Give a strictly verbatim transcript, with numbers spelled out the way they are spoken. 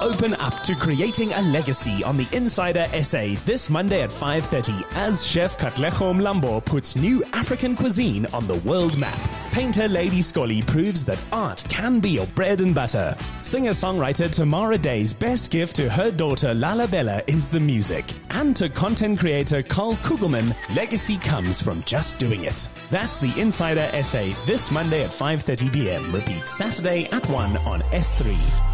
open up to creating a legacy on the Insider S A this Monday at five thirty as chef Katlego Mlambo puts new African cuisine on the world map. Painter Lady Skollie proves that art can be your bread and butter. Singer-songwriter Tamara Dey's best gift to her daughter Lalabella is the music. And to content creator Karl Kugelmann, legacy comes from just doing it. That's the Insider S A this Monday at five thirty p m. Repeat Saturday at one on S three.